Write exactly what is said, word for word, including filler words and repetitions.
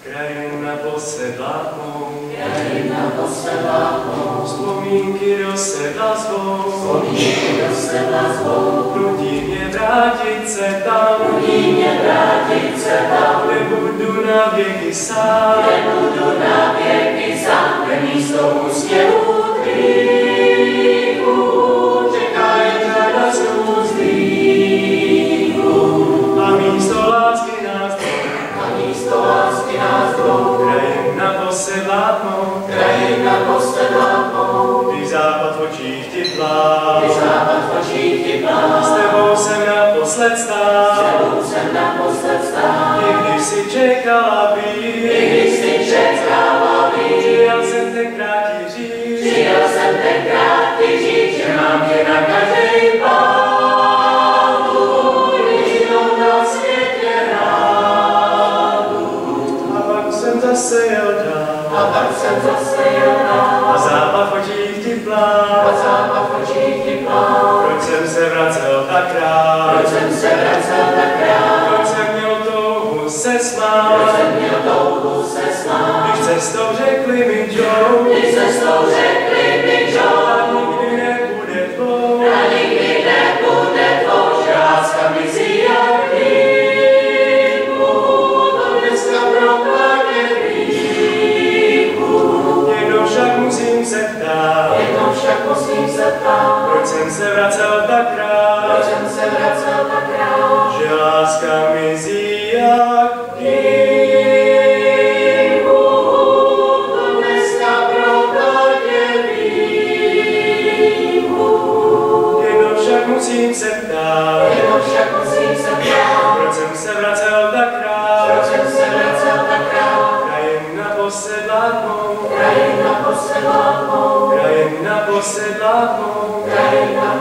Krajina posedlá krajina posedlá vzpomínky dosedla zvou, vzpomínky dosedla zvou, nutí mě vrátit se tam, nutí mě vrátit se tam, kde budu na věky sám, kde budu na věky sám, kde místo úsměvů tvých čeká jen řada souzlíků. a místo lásky nás dvou, A místo lásky nás dvou, krajina posedlá tmou, krajina posedlá tmou, když západ v očích ti plá, kdy západ v očích ti plá. s tebou jsem naposled S stál, tebou jsem naposled stál, i když si čekala být, i když si čekala být. přijel jsem tenkrát ti říct, Přijel jsem tenkrát ti říct, že mám tě na každej pádu, jedinou na světě rádu. a pak jsem zase jel dál, A pak jsem zase jel dál, a západ v očích ti plá, a západ v očích ti plál. proč jsem se vracel tak rád, Proč jsem se vracel tak rád, proč jsem měl touhu se proč smát, jsem měl touhu se smát. když cestou řekli mi Joe, Když cestou řekli mi a Joe, nikdy nebude tvou, a nikdy nebude tvou, že láska mizí jak dýmku, to dneska propadne rýku. jednou však musím se ptát, Jednou však musím se ptát, proč jsem se vracel tak proč rád, jsem se vracel tak rád, že láska mizí jak dýmku, to dneska propadne rýku. jednou však musím se ptát, Jednou však musím se ptát, proč jsem se vracel tak rád, proč jsem se vracel tak rád. krajina posedlá tmou, Krajina posedlá tmou, krajina posedlá tmou, krajina